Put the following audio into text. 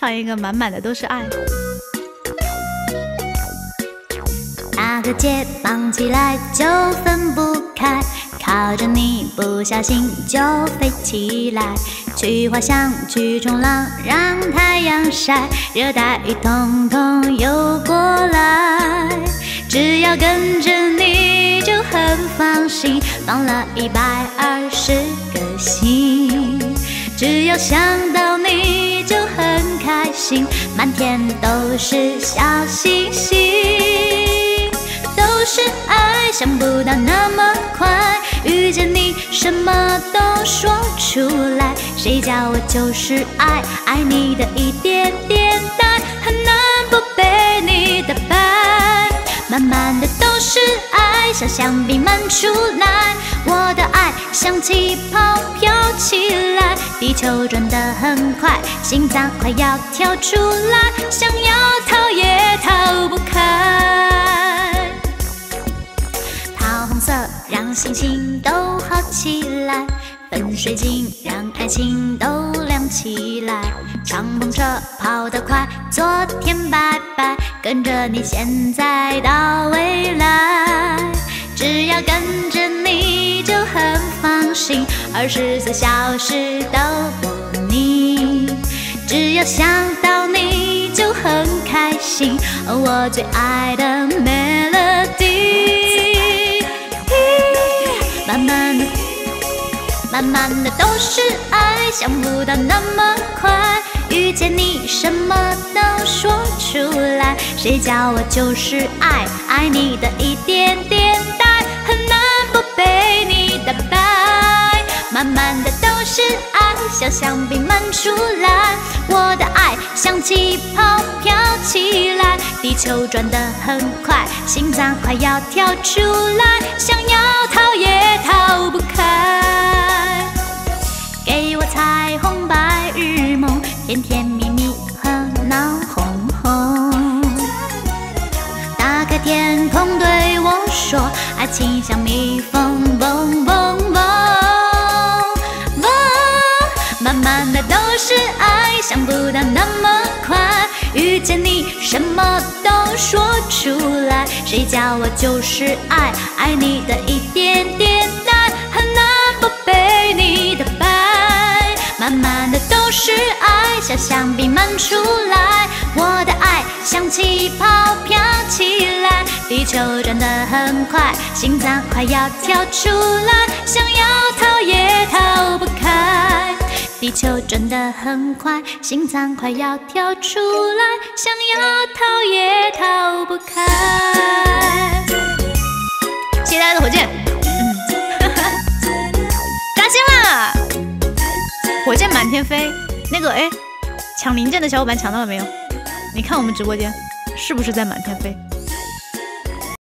唱一个满满的都是爱。 那个肩膀起来就分不开，靠着你不小心就飞起来，去滑翔去冲浪，让太阳晒，热带雨统统游过来。只要跟着你就很放心，放了120个心。只要想到你就很开心，满天都是小星星。都是爱，想不到那么快，遇见你什么都说出来。谁叫我就是爱，爱你的一点点呆，很难不被你打败。满满的都是爱，像香槟漫出来，我的爱像气泡飘起来，地球转得很快，心脏快要跳出来，想要逃也逃不开。桃红色让星星都好起来，粉水晶让爱情都亮起来。敞篷车跑得快，昨天拜拜，跟着你现在到未来。只要跟着你就很放心，20岁小时都不腻。只要想到你就很开心，我最爱的 melody。满满的都是爱，想不到那么快，遇见你什么都说出来。谁叫我就是爱，爱你的一点点呆，很难不被你打败。满满的都是爱，像香槟漫出来，我的爱像气泡飘起来，地球转得很快，心脏快要跳出来，想要逃也逃不开。给我彩虹白日梦，甜甜蜜蜜和闹哄哄。打开天空对我说，爱情像蜜蜂嗡嗡嗡嗡。满满的都是爱，想不到那么快，遇见你什么都说出来。谁叫我就是爱，爱你的一点点呆，很难不被你打败。满满的都是爱，像香槟漫出来，我的爱像气泡飘起来，地球转得很快，心脏快要跳出来，想要逃也逃不开。地球转得很快，心脏快要跳出来，想要逃也逃不开。 谢谢大家的火箭，扎心啦！火箭满天飞，那个抢零件的小伙伴抢到了没有？你看我们直播间是不是在满天飞？